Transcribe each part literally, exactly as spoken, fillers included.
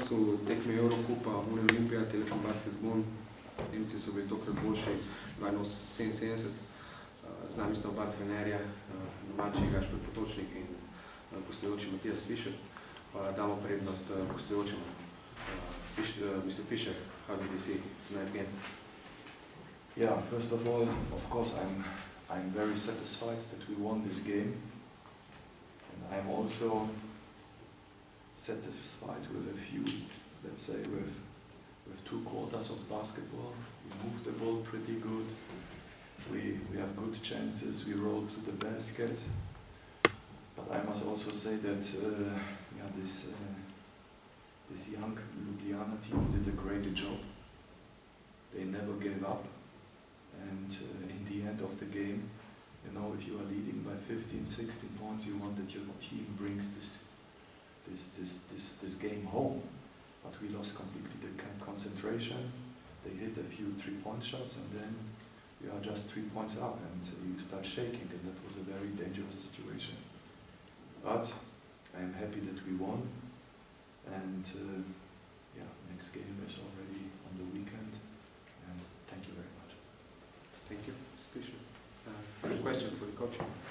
koncu tekme Eurokupa, Uni Olimpija, Telekom Basketball. Nemci so bili tokrat boljši, dvainosemdeset sedeminsedemdeset. Z nami sta oba trenerja, domači Gašper Potočnik in gostujoči Matijas Fišer. Pa damo prednost gostujočemu. mister Fischer, how did you see tonight's game? Yeah, first of all, of course, I'm I'm very satisfied that we won this game, and I'm also satisfied with a few, let's say, with with two quarters of basketball. We moved the ball pretty good. We we have good chances. We rolled to the basket, but I must also say that uh, yeah, this. Uh, This young Ljubljana team did a great job. They never gave up, and uh, in the end of the game, you know, if you are leading by fifteen, sixteen points, you want that your team brings this, this, this, this, this game home. But we lost completely the concentration. They hit a few three-point shots, and then we are just three points up, and uh, you start shaking, and that was a very dangerous situation. But I am happy that we won. And uh, yeah, next game is already on the weekend, and thank you very much. Thank you, Fischer. Uh, a question for the coach.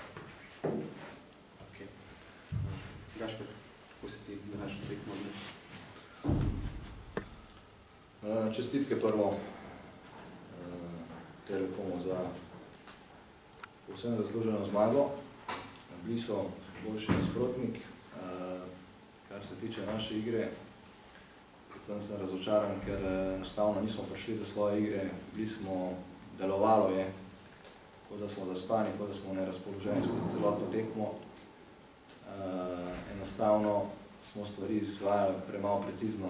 Okay. Uh, Gašper, kako si ti današnjo tekmo odneš? Uh, čestitke prvo uh, Telekomu za povsem zasluženo zmago. Bili so boljši nasprotnik. Uh, Kar se tiče naše igre, predvsem sem razočaran, ker enostavno nismo prišli do svoje igre, bili smo, delovalo je, kot da smo zaspani, kot da smo nerazpoloženi skozi celotno tekmo. Enostavno smo stvari izvajali premalo precizno,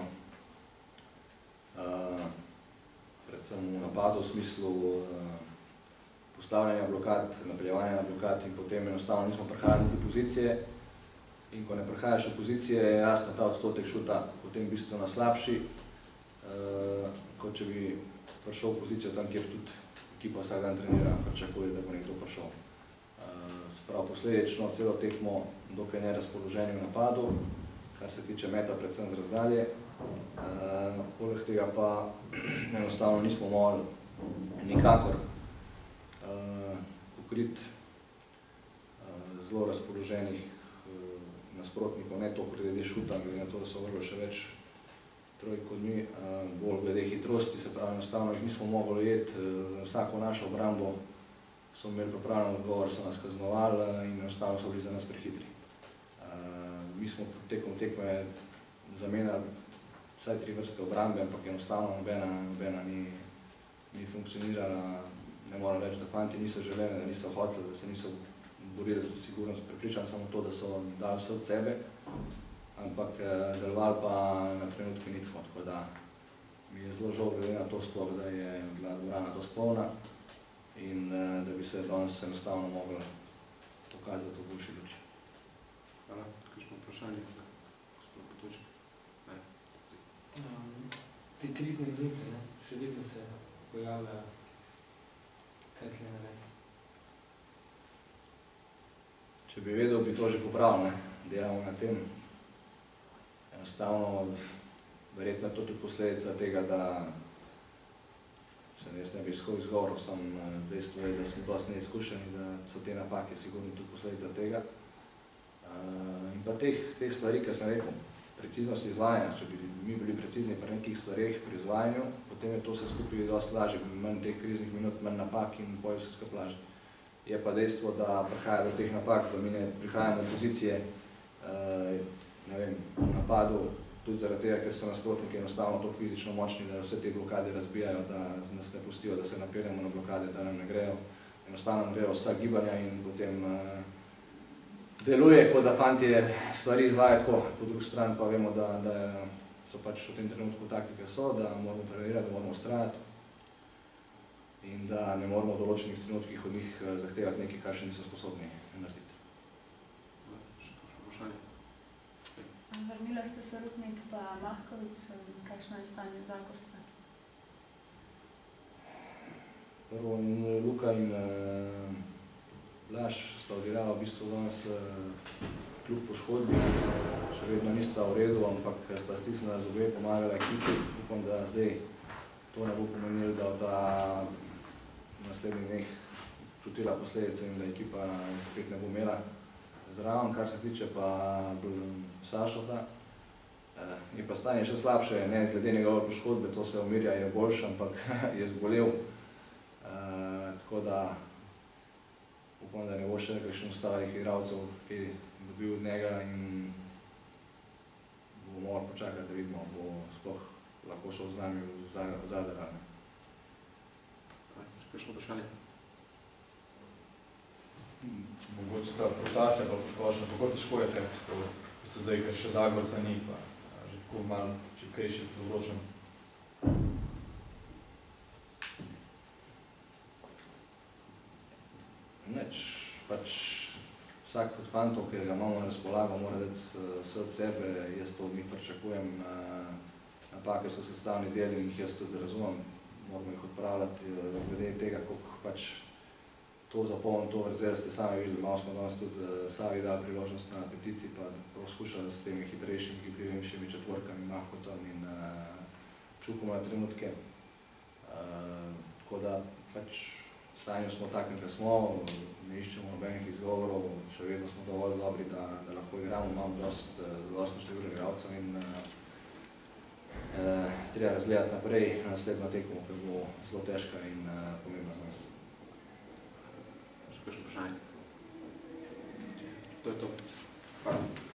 predvsem v napadu, v smislu postavljanja blokad, napeljevanja na blokad in potem enostavno nismo prihajali niti pozicije. In ko ne prihajaš v pozicije, je jasno ta odstotek šuta potem bistveno slabši, kot če bi prišel v pozicijo tam, kjer tudi ekipa vsak dan trenira, pričakuje, da bo nekdo prišel. Sprav posledično celo tekmo dokaj nerazpoloženi v napadu, kar se tiče meta predvsem z razdalje. Poleg tega pa enostavno nismo mogli nikakor pokriti zelo razpoloženih nasprotnikov, ne toliko glede šuta, glede na to, da so vrlo še več trojk kot mi, bolj glede hitrosti, se pravi, enostavno jih nismo mogli ujeti, za vsako našo obrambo so imeli pripravljen odgovor, so nas kaznovali in enostavno so bili za nas prehitri. Mi smo tekom tekme zamenjali vsaj tri vrste obrambe, ampak enostavno nobena, nobena ni, ni funkcionirala, ne moram reči, da fanti niso želeli, da niso hoteli, da se niso borili, sigurno pripričan samo to, da so dali vse od sebe, ampak delovali pa na trenutke ni tako, tako da mi je zelo žal glede na to sploh, da je bila dvorana dosti polna in da bi se danes enostavno mogli pokazati v boljši luči. Hvala. Kakšno vprašanje? Gospod Potočnik. Te krizne minute, še vedno se pojavljajo. Kaj tle narediti? Če bi vedel, bi to že popravil, delamo na tem. Enostavno, verjetno je to tudi posledica tega, da se jaz ne bi iskal izgovorov, sam dejstvo je, da smo dosti neizkušeni, da so te napake sigurno tudi posledica tega. In pa teh stvari, ki sem rekel, preciznost izvajanja, če bi mi bili precizni pri nekih stvareh pri izvajanju, potem je to vse skupaj dosti lažje, manj teh kriznih minut, manj napak in bojo vse skupaj lažje. Je pa dejstvo, da prihaja do teh napak, da mi ne prihajamo v pozicije ne vem, v napadu, tudi zaradi tega, ker so nasprotniki enostavno toliko fizično močni, da vse te blokade razbijajo, da nas ne pustijo, da se napeljamo na blokade, da nam ne grejo. Enostavno nam grejo vsa gibanja in potem deluje, kot da fantje stvari izvajajo tako, po drugi strani pa vemo, da so pač v tem trenutku taki, ki so, da moramo preverjati, da moramo ustrajati in da ne moramo v določenih trenutkih od njih zahtevati nekaj, kar še niso sposobni narediti. Vrnila ste se Rupnik pa Mahkovic, kakšno je stanje Zagorca? Prvo Luka in Blaž sta odigrala v bistvu danes kljub poškodbi še vedno nista v redu, ampak sta stisnila zobe, pomagala ekipi. Upam, da zdaj to ne bo pomenilo, da v ta naslednjih dneh čutila posledice in da ekipa spet ne bo imela zraven. Kar se tiče pa Sašota, je pa stanje še slabše, ne glede njegove poškodbe, to se umirja, je boljše, ampak je zbolel. Tako da upam, da ne bo še kakšnih ostalih igralcev, ki je dobil od njega in bomo morali počakati, da vidimo, bo sploh lahko šel z nami v Zadar. Še kakšno vprašanje? Mogoče ta rotacija pa potočna, kako težko je te postaviti, ko ste zdaj, ker še Zagorca ni, pa že tako malo šibkejši področen. Neč, pač vsak od fantov, ki ga imamo na razpolago, mora dati vse od sebe, jaz to od njih pričakujem. Napake so sestavni del in jih jaz tudi razumem, moramo jih odpravljati, glede tega, koliko pač to zapolni, to vrzel ste sami videli, malo smo danes tudi Savi dali priložnost na peticiji, pa poskušali s temi hitrejšimi, hibljivejšimi četvorkami, Mahkotom in Čukom na trenutke. Tako da pač v stanju smo takem, kaj smo, ne iščemo nobenih izgovorov, še vedno smo dovolj dobri, da lahko igramo, imamo zadostno število igralcev in treba razgledati naprej na naslednjo tekmo, ki bo zelo težka in pomembna za nas. Še kakšno vprašanje? To je to.